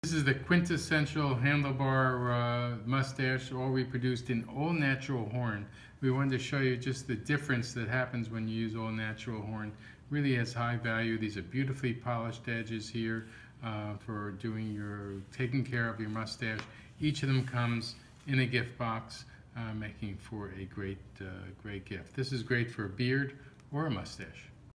This is the quintessential handlebar mustache, all reproduced in all natural horn. We wanted to show you just the difference that happens when you use all natural horn. Really has high value. These are beautifully polished edges here for taking care of your mustache. Each of them comes in a gift box, making for a great gift. This is great for a beard or a mustache.